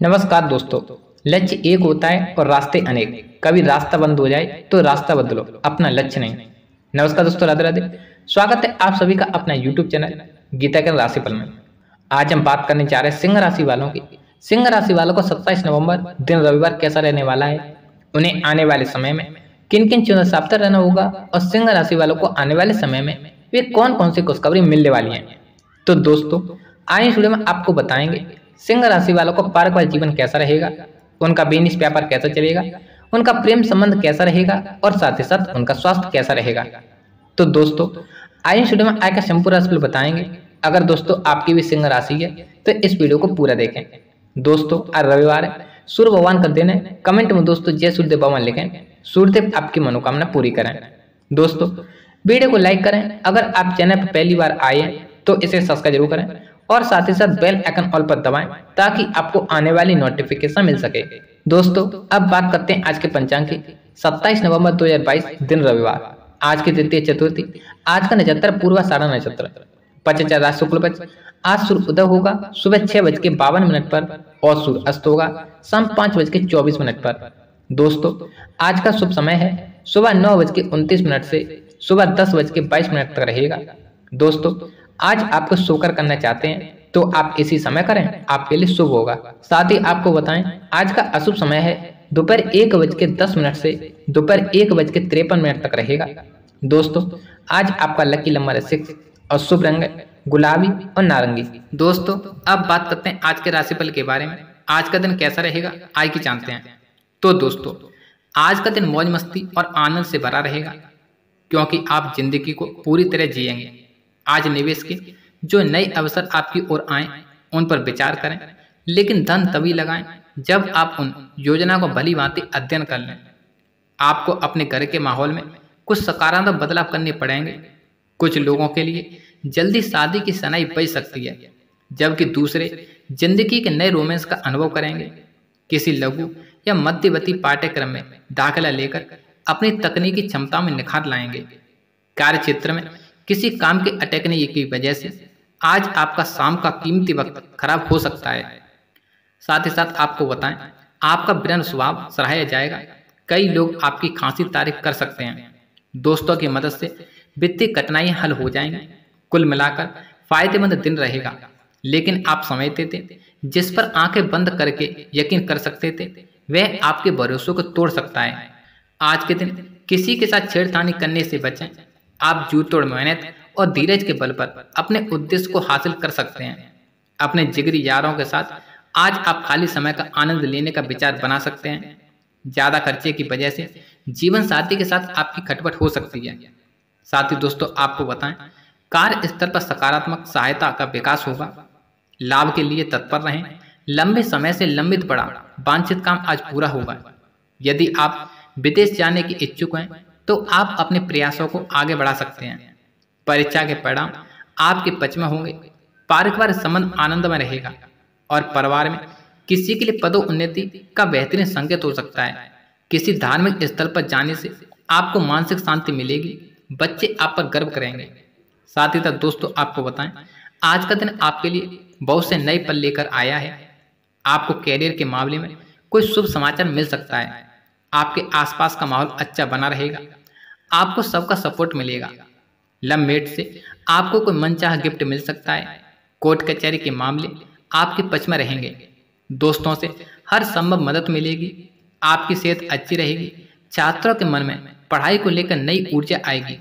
नमस्कार दोस्तों। लक्ष्य एक होता है और रास्ते अनेक। कभी रास्ता बंद हो जाए तो रास्ता बदलो, अपना लक्ष्य नहीं। नमस्कार दोस्तों, राधे राधे। स्वागत है आप सभी का अपना YouTube चैनल गीता के राशिफल में। आज हम बात करने जा रहे हैं सिंह राशि वालों की। सिंह राशि वालों को 27 नवंबर दिन रविवार कैसा रहने वाला है, उन्हें आने वाले समय में किन किन चीजों से सावधान रहना होगा और सिंह राशि वालों को आने वाले समय में वे कौन कौन सी खुशखबरी मिलने वाली है। तो दोस्तों, आज इस वीडियो में आपको बताएंगे सिंह राशि वालों को पारिवारिक जीवन कैसा रहेगा, उनका बिजनेस व्यापार कैसा चलेगा, उनका प्रेम संबंध कैसा रहेगा और साथ ही साथ उनका स्वास्थ्य कैसा रहेगा। तो दोस्तों, आज इस वीडियो में आय का संपूर्ण राशिफल बताएंगे। अगर दोस्तों आपकी भी सिंह राशि है तो इस वीडियो को पूरा देखें। दोस्तों, आज रविवार है, सूर्य भगवान का दिन है। कमेंट में दोस्तों जय सूर्यदेव भगवान लिखें, सूर्यदेव आपकी मनोकामना पूरी करें। दोस्तों, वीडियो को लाइक करें। अगर आप चैनल पर पहली बार आए हैं तो इसे सब्सक्राइब जरूर करें और साथ ही साथ बेल आइकन ऑल पर दबाएं ताकि आपको आने वाली नोटिफिकेशन मिल सके। दोस्तों, अब बात करते हैं आज के पंचांग की। 27 नवंबर 2022 दिन रविवार, आज की तृतीय चतुर्थी। आज का नक्षत्र पूर्वाषाढ़ा नक्षत्र, पचचा राशि शुक्ल पक्ष। आज सूर्य उदय होगा सुबह 6:52 पर और सूर्य अस्त होगा शाम 5:24 पर। दोस्तों, आज का शुभ समय है सुबह 9:29 से सुबह 10:22 तक रहेगा। दोस्तों, आज आपको शुक्र करना चाहते हैं तो आप इसी समय करें, आपके लिए शुभ होगा। साथ ही आपको बताएं, आज का अशुभ समय है दोपहर 1:10 से दोपहर 1:53 तक रहेगा। दोस्तों, आज आपका लकी नंबर है 6 और शुभ रंग है गुलाबी और नारंगी। दोस्तों, अब बात करते हैं आज के राशिफल के बारे में। आज का दिन कैसा रहेगा आज की जानते हैं। तो दोस्तों, आज का दिन मौज मस्ती और आनंद से भरा रहेगा क्योंकि आप जिंदगी को पूरी तरह जिएंगे। आज निवेश के जो नए अवसर आपकी ओर आए उन पर विचार करें, लेकिन धन तभी लगाएं जब आप उन योजना को भली भांति अध्ययन कर लें। आपको अपने घर के माहौल में कुछ सकारात्मक बदलाव करने पड़ेंगे। कुछ लोगों के लिए जल्दी शादी की सनाई बज सकती है, जबकि दूसरे जिंदगी के नए रोमांस का अनुभव करेंगे। किसी लघु या मध्यवर्ती पाठ्यक्रम में दाखिला लेकर अपनी तकनीकी क्षमता में निखार लाएंगे। कार्य क्षेत्र में किसी काम के अटकने की वजह से आज आपका शाम का कीमती वक्त खराब हो सकता है। साथ ही साथ आपको बताएं, आपका विनम्र स्वभाव सराहा जाएगा। कई लोग आपकी खांसी तारीफ कर सकते हैं। दोस्तों की मदद से वित्तीय कठिनाइयां हल हो जाएंगी। कुल मिलाकर फायदेमंद दिन रहेगा, लेकिन आप समझते थे जिस पर आंखें बंद करके यकीन कर सकते थे वह आपके भरोसों को तोड़ सकता है। आज के दिन किसी के साथ छेड़खानी करने से बचें। आप जी तोड़ मेहनत और धीरज के बल पर अपने उद्देश्य को हासिल कर सकते हैं। अपने जिगरी यारों के साथ आज आप खाली समय का आनंद लेने का विचार बना सकते हैं। ज्यादा खर्चे की वजह से जीवन साथी के साथ आपकी खटपट हो सकती है। साथ ही दोस्तों, आपको बताएं, कार्य स्तर पर सकारात्मक सहायता का विकास होगा। लाभ के लिए तत्पर रहें। लंबे समय से लंबित पड़ा वांछित काम आज पूरा होगा। यदि आप विदेश जाने की इच्छुक हैं तो आप अपने प्रयासों को आगे बढ़ा सकते हैं। परीक्षा के परिणाम आपके पक्ष में होंगे। पारिवारिक संबंध आनंदमय रहेगा और परिवार में किसी के लिए पदोन्नति का बेहतरीन संकेत हो सकता है। किसी धार्मिक स्थल पर जाने से आपको मानसिक शांति मिलेगी। बच्चे आप पर गर्व करेंगे। साथ ही साथ दोस्तों, आपको बताएं, आज का दिन आपके लिए बहुत से नए पल लेकर आया है। आपको कैरियर के मामले में कोई शुभ समाचार मिल सकता है। आपके आसपास का माहौल अच्छा बना रहेगा। आपको सबका सपोर्ट मिलेगा। लवमेट से आपको कोई मनचाहा गिफ्ट मिल सकता है। कोर्ट कचहरी के मामले आपके पक्ष में रहेंगे। दोस्तों से हर संभव मदद मिलेगी। आपकी सेहत अच्छी रहेगी। छात्रों के मन में पढ़ाई को लेकर नई ऊर्जा आएगी।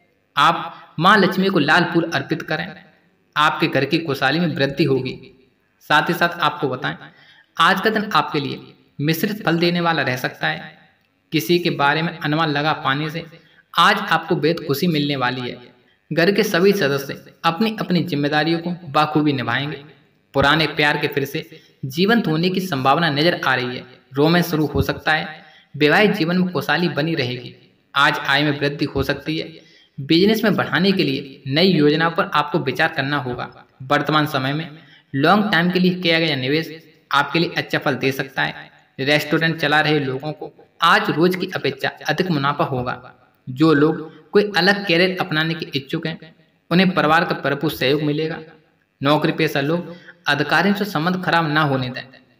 आप माँ लक्ष्मी को लाल फूल अर्पित करें। आपके घर की खुशहाली में वृद्धि होगी। साथ ही साथ आपको बताएं, आज का दिन आपके लिए मिश्रित फल देने वाला रह सकता है। किसी के बारे में अनुमान लगा पाने से आज आपको बेहद खुशी मिलने वाली है। घर के सभी सदस्य अपनी अपनी जिम्मेदारियों को बाखूबी निभाएंगे। पुराने प्यार के फिर से जीवंत होने की संभावना नजर आ रही है। रोमांस शुरू हो सकता है। वैवाहिक जीवन में खुशहाली बनी रहेगी। आज आय में वृद्धि हो सकती है। बिजनेस में बढ़ाने के लिए नई योजना पर आपको विचार करना होगा। वर्तमान समय में लॉन्ग टाइम के लिए किया गया निवेश आपके लिए अच्छा फल दे सकता है। रेस्टोरेंट चला रहे लोगों को आज रोज की अपेक्षा अधिक मुनाफा होगा। जो लोग कोई अलग कैरियर अपनाने के इच्छुक हैं उन्हें परिवार का भरपूर सहयोग मिलेगा। नौकरी पेशा लोग अधिकारियों से संबंध खराब ना होने दें।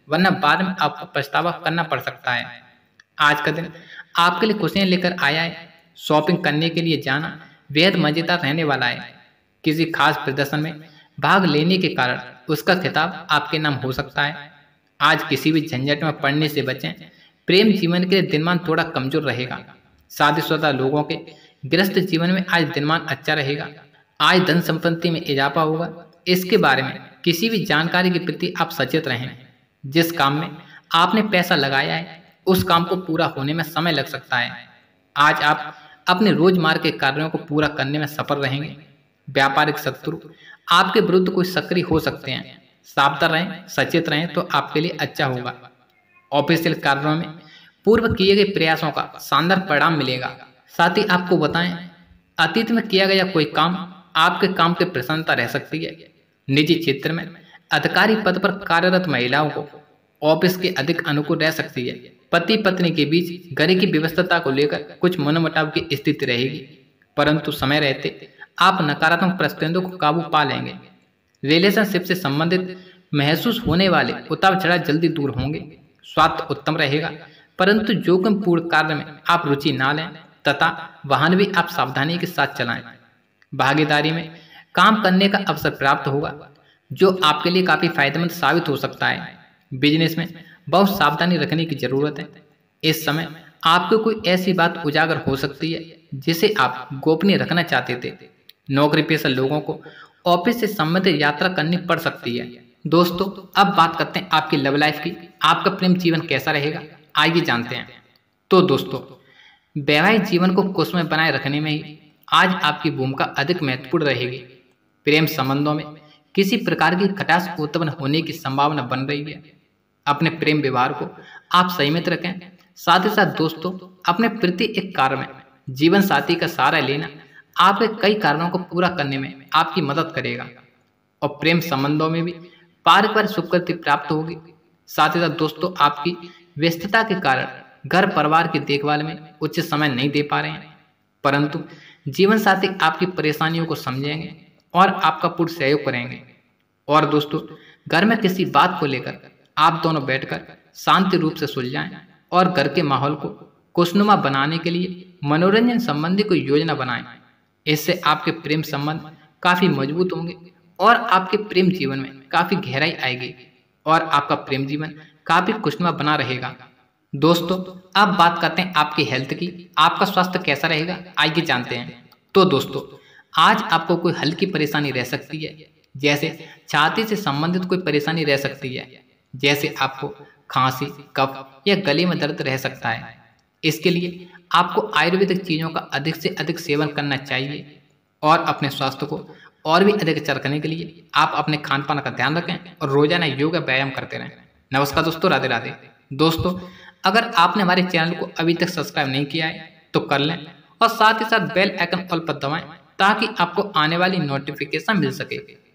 वरना बाद में आपको पछतावा करना पड़ सकता है। आज का दिन आपके लिए खुशियां लेकर आया है। शॉपिंग करने के लिए जाना बेहद मजेदार रहने वाला है। किसी खास प्रदर्शन में भाग लेने के कारण उसका खिताब आपके नाम हो सकता है। आज किसी भी झंझट में पड़ने से बचें। प्रेम जीवन के लिए दिनमान थोड़ा कमजोर रहेगा। शादीशुदा लोगों के गृहस्थ जीवन में आज दिनमान अच्छा रहेगा। आज धन संपत्ति में इजाफा होगा। इसके बारे में किसी भी जानकारी के प्रति आप सचेत रहें। जिस काम में आपने पैसा लगाया है उस काम को पूरा होने में समय लग सकता है। आज आप अपने रोजमर्रा के कार्यों को पूरा करने में सफल रहेंगे। व्यापारिक शत्रु आपके विरुद्ध कोई सक्रिय हो सकते हैं। सावधान रहें, सचेत रहें तो आपके लिए अच्छा होगा। ऑफिशियल कार्यों में पूर्व किए गए प्रयासों का शानदार परिणाम मिलेगा। साथ ही आपको बताएं, अतीत में किया गया कोई काम आपके काम की प्रसन्नता रह सकती है। निजी क्षेत्र में अधिकारी पद पर कार्यरत महिलाओं को ऑफिस के अधिक अनुकूल रह सकती है। पति पत्नी के बीच घर की व्यवस्था को लेकर कुछ मनमुटाव की स्थिति रहेगी, परंतु समय रहते आप नकारात्मक परिस्थितियों को काबू पा लेंगे। रिलेशनशिप से संबंधित महसूस होने वाले उतार चढ़ाव जल्दी दूर होंगे। स्वास्थ्य उत्तम रहेगा, परंतु जोखिमपूर्ण कार्य में आप रुचि ना लें तथा वाहन भी आप सावधानी के साथ चलाएं। भागीदारी में काम करने का अवसर प्राप्त होगा जो आपके लिए काफी फायदेमंद साबित हो सकता है। बिजनेस में बहुत सावधानी रखने की जरूरत है। इस समय आपको कोई ऐसी बात उजागर हो सकती है जिसे आप गोपनीय रखना चाहते थे। नौकरी पेशा लोगों को ऑफिस से संबंधित यात्रा करनी पड़ सकती है। दोस्तों, अब बात करते हैं आपकी लव लाइफ की। आपका प्रेम जीवन कैसा रहेगा, आइए जानते हैं। तो दोस्तों, वैवाहिक जीवन को खुशमय बनाए रखने में ही आज आपकी भूमिका अधिक महत्वपूर्ण रहेगी। प्रेम संबंधों में किसी प्रकार की खटास उत्पन्न होने की संभावना बन रही है। अपने प्रेम व्यवहार को आप संयमित रखें। साथ ही साथ दोस्तों, अपने प्रति एक कार्य में जीवन साथी का सहारा लेना आपके कई कारणों को पूरा करने में आपकी मदद करेगा और प्रेम संबंधों में भी पारिवारिक सुकृति प्राप्त होगी। साथ ही साथ दोस्तों, आपकी व्यस्तता के कारण घर परिवार की देखभाल में उचित समय नहीं दे पा रहे हैं, परंतु जीवन साथी आपकी परेशानियों को समझेंगे और आपका पूर्ण सहयोग करेंगे। और दोस्तों, घर में किसी बात को लेकर आप दोनों बैठकर शांति रूप से सुलझाएं और घर के माहौल को खुशनुमा बनाने के लिए मनोरंजन संबंधी कोई योजना बनाएं। इससे आपके प्रेम संबंध काफी मजबूत होंगे और आपके प्रेम जीवन में काफी गहराई आएगी और आपका प्रेम जीवन काफी खुशनुमा बना रहेगा। दोस्तों, अब बात करते हैं आपकी हेल्थ की। आपका स्वास्थ्य कैसा रहेगा, आइए जानते हैं। तो दोस्तों, आज आपको कोई हल्की परेशानी रह सकती है, जैसे छाती से संबंधित कोई परेशानी रह सकती है, जैसे आपको खांसी, कफ या गले में दर्द रह सकता है। इसके लिए आपको आयुर्वेदिक चीज़ों का अधिक से अधिक सेवन करना चाहिए और अपने स्वास्थ्य को और भी अधिक अच्छा रखने के लिए आप अपने खान पान का ध्यान रखें और रोजाना योगा व्यायाम करते रहें। नमस्कार दोस्तों, राधे राधे। दोस्तों, अगर आपने हमारे चैनल को अभी तक सब्सक्राइब नहीं किया है तो कर लें और साथ ही साथ बेल आइकन ऑल पर दबाएं ताकि आपको आने वाली नोटिफिकेशन मिल सके।